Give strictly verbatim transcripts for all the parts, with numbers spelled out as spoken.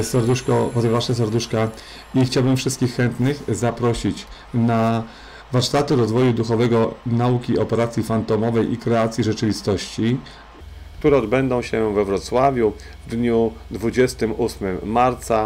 serduszko, wasze serduszka i chciałbym wszystkich chętnych zaprosić na warsztaty rozwoju duchowego, nauki operacji fantomowej i kreacji rzeczywistości, które odbędą się we Wrocławiu w dniu dwudziestego ósmego marca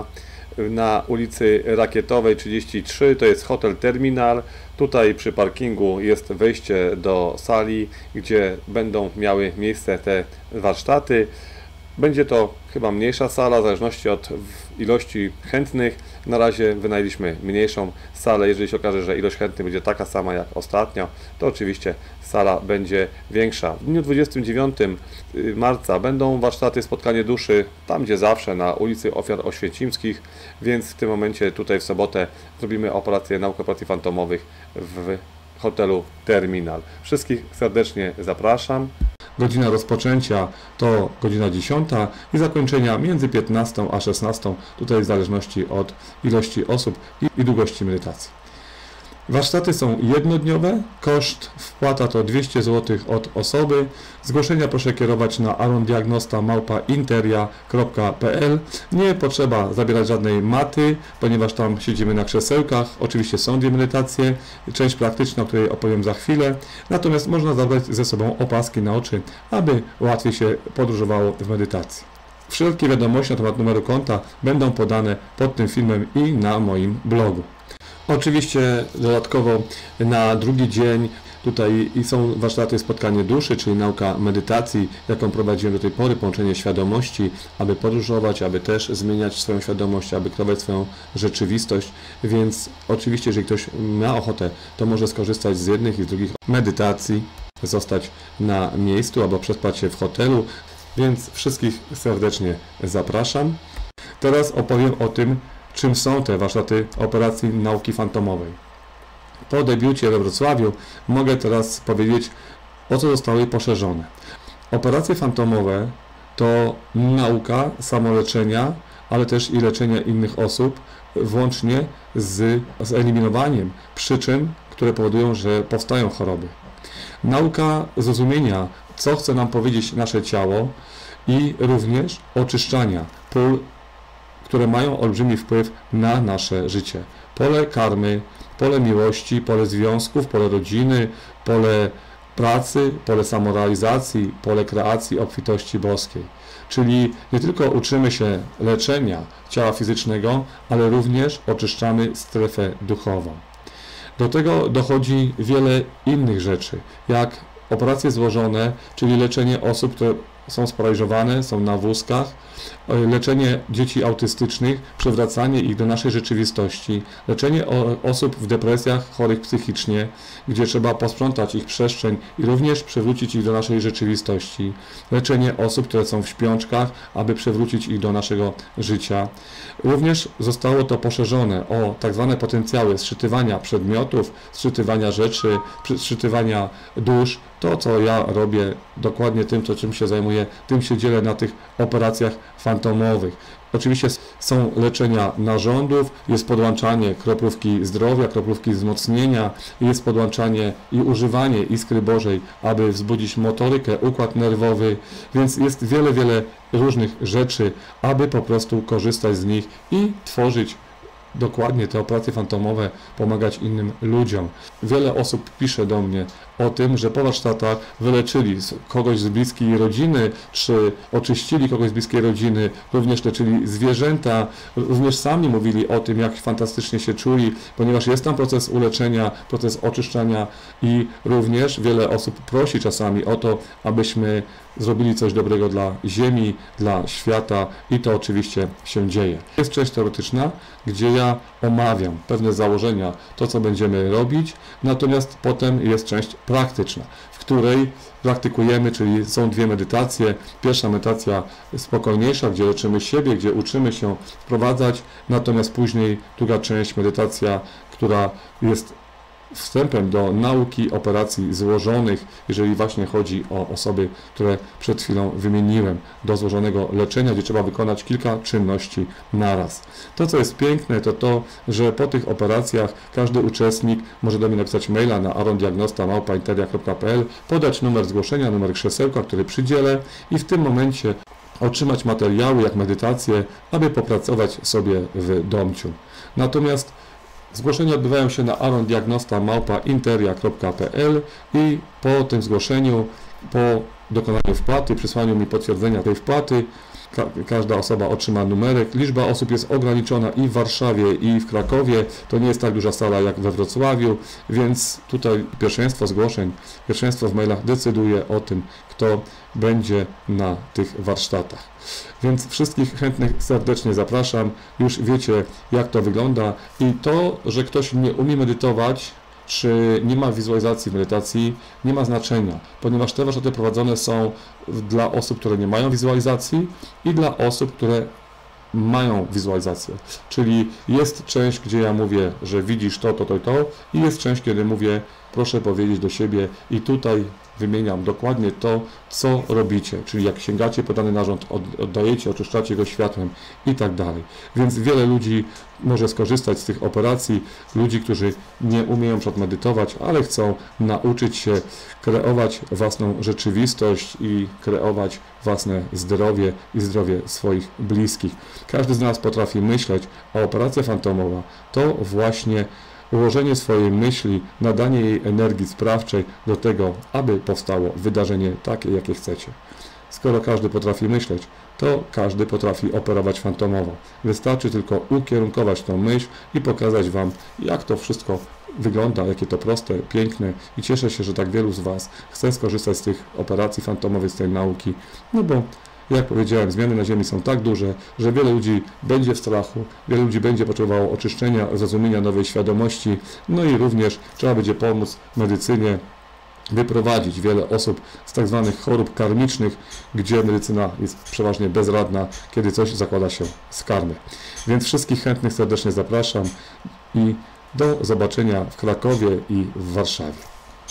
na ulicy Rakietowej trzydzieści trzy, to jest hotel Terminal. Tutaj przy parkingu jest wejście do sali, gdzie będą miały miejsce te warsztaty. Będzie to chyba mniejsza sala, w zależności od ilości chętnych. Na razie wynajęliśmy mniejszą salę. Jeżeli się okaże, że ilość chętnych będzie taka sama jak ostatnio, to oczywiście sala będzie większa. W dniu dwudziestego dziewiątego marca będą warsztaty Spotkanie Duszy, tam gdzie zawsze, na ulicy Ofiar Oświęcimskich, więc w tym momencie tutaj w sobotę zrobimy operację nauki operacji fantomowych w hotelu Terminal. Wszystkich serdecznie zapraszam. Godzina rozpoczęcia to godzina dziesiąta i zakończenia między piętnastą a szesnastą, tutaj w zależności od ilości osób i długości medytacji. Warsztaty są jednodniowe, koszt wpłata to dwieście złotych od osoby. Zgłoszenia proszę kierować na arondiagnosta małpa interia kropka p l. Nie potrzeba zabierać żadnej maty, ponieważ tam siedzimy na krzesełkach. Oczywiście są dwie medytacje, część praktyczna, o której opowiem za chwilę. Natomiast można zabrać ze sobą opaski na oczy, aby łatwiej się podróżowało w medytacji. Wszelkie wiadomości na temat numeru konta będą podane pod tym filmem i na moim blogu. Oczywiście dodatkowo na drugi dzień tutaj są warsztaty Spotkanie Duszy, czyli nauka medytacji, jaką prowadziłem do tej pory, połączenie świadomości, aby podróżować, aby też zmieniać swoją świadomość, aby kreować swoją rzeczywistość, więc oczywiście, jeżeli ktoś ma ochotę, to może skorzystać z jednych i z drugich medytacji, zostać na miejscu albo przespać się w hotelu, więc wszystkich serdecznie zapraszam. Teraz opowiem o tym, czym są te warsztaty operacji nauki fantomowej. Po debiucie we Wrocławiu mogę teraz powiedzieć, o co zostały poszerzone. Operacje fantomowe to nauka samoleczenia, ale też i leczenia innych osób, włącznie z, z eliminowaniem przyczyn, które powodują, że powstają choroby. Nauka zrozumienia, co chce nam powiedzieć nasze ciało i również oczyszczania pól, które mają olbrzymi wpływ na nasze życie. Pole karmy, pole miłości, pole związków, pole rodziny, pole pracy, pole samorealizacji, pole kreacji obfitości boskiej. Czyli nie tylko uczymy się leczenia ciała fizycznego, ale również oczyszczamy strefę duchową. Do tego dochodzi wiele innych rzeczy, jak operacje złożone, czyli leczenie osób, które są sparaliżowane, są na wózkach, leczenie dzieci autystycznych, przywracanie ich do naszej rzeczywistości, leczenie osób w depresjach, chorych psychicznie, gdzie trzeba posprzątać ich przestrzeń i również przywrócić ich do naszej rzeczywistości, leczenie osób, które są w śpiączkach, aby przywrócić ich do naszego życia. Również zostało to poszerzone o tak zwane potencjały zszytywania przedmiotów, zszytywania rzeczy, zszytywania dusz. To, co ja robię, dokładnie tym, to czym się zajmuję, tym się dzielę na tych operacjach fantomowych. Oczywiście są leczenia narządów, jest podłączanie kroplówki zdrowia, kroplówki wzmocnienia, jest podłączanie i używanie iskry Bożej, aby wzbudzić motorykę, układ nerwowy, więc jest wiele, wiele różnych rzeczy, aby po prostu korzystać z nich i tworzyć dokładnie te operacje fantomowe, pomagać innym ludziom. Wiele osób pisze do mnie o tym, że po warsztatach wyleczyli kogoś z bliskiej rodziny, czy oczyścili kogoś z bliskiej rodziny, również leczyli zwierzęta, również sami mówili o tym, jak fantastycznie się czuli, ponieważ jest tam proces uleczenia, proces oczyszczania i również wiele osób prosi czasami o to, abyśmy zrobili coś dobrego dla Ziemi, dla świata i to oczywiście się dzieje. Jest część teoretyczna, gdzie ja omawiam pewne założenia, to co będziemy robić, natomiast potem jest część praktyczna, w której praktykujemy, czyli są dwie medytacje. Pierwsza medytacja spokojniejsza, gdzie leczymy siebie, gdzie uczymy się wprowadzać, natomiast później druga część, medytacja, która jest wstępem do nauki operacji złożonych, jeżeli właśnie chodzi o osoby, które przed chwilą wymieniłem, do złożonego leczenia, gdzie trzeba wykonać kilka czynności naraz. To, co jest piękne, to to, że po tych operacjach każdy uczestnik może do mnie napisać maila na arondiagnosta małpa interia kropka p l, podać numer zgłoszenia, numer krzesełka, który przydzielę i w tym momencie otrzymać materiały jak medytacje, aby popracować sobie w domciu. Natomiast zgłoszenia odbywają się na arondiagnosta małpa interia kropka p l i po tym zgłoszeniu, po dokonaniu wpłaty, przysłaniu mi potwierdzenia tej wpłaty, ka każda osoba otrzyma numerek. Liczba osób jest ograniczona i w Warszawie, i w Krakowie. To nie jest tak duża sala jak we Wrocławiu, więc tutaj pierwszeństwo zgłoszeń, pierwszeństwo w mailach decyduje o tym, kto będzie na tych warsztatach. Więc wszystkich chętnych serdecznie zapraszam. Już wiecie, jak to wygląda i to, że ktoś nie umie medytować, czy nie ma wizualizacji medytacji, nie ma znaczenia, ponieważ te warsztaty prowadzone są dla osób, które nie mają wizualizacji i dla osób, które mają wizualizację. Czyli jest część, gdzie ja mówię, że widzisz to, to, to i to i jest część, kiedy mówię, proszę powiedzieć do siebie i tutaj wymieniam dokładnie to, co robicie, czyli jak sięgacie po dany narząd, oddajecie, oczyszczacie go światłem i tak dalej. Więc wiele ludzi może skorzystać z tych operacji, ludzi, którzy nie umieją medytować, ale chcą nauczyć się kreować własną rzeczywistość i kreować własne zdrowie i zdrowie swoich bliskich. Każdy z nas potrafi myśleć, a operacja fantomowa to właśnie ułożenie swojej myśli, nadanie jej energii sprawczej do tego, aby powstało wydarzenie takie, jakie chcecie. Skoro każdy potrafi myśleć, to każdy potrafi operować fantomowo. Wystarczy tylko ukierunkować tą myśl i pokazać Wam, jak to wszystko wygląda, jakie to proste, piękne i cieszę się, że tak wielu z Was chce skorzystać z tych operacji fantomowych, z tej nauki, no bo jak powiedziałem, zmiany na Ziemi są tak duże, że wiele ludzi będzie w strachu, wiele ludzi będzie potrzebowało oczyszczenia, zrozumienia nowej świadomości, no i również trzeba będzie pomóc medycynie wyprowadzić wiele osób z tak zwanych chorób karmicznych, gdzie medycyna jest przeważnie bezradna, kiedy coś zakłada się z karmy. Więc wszystkich chętnych serdecznie zapraszam i do zobaczenia w Krakowie i w Warszawie.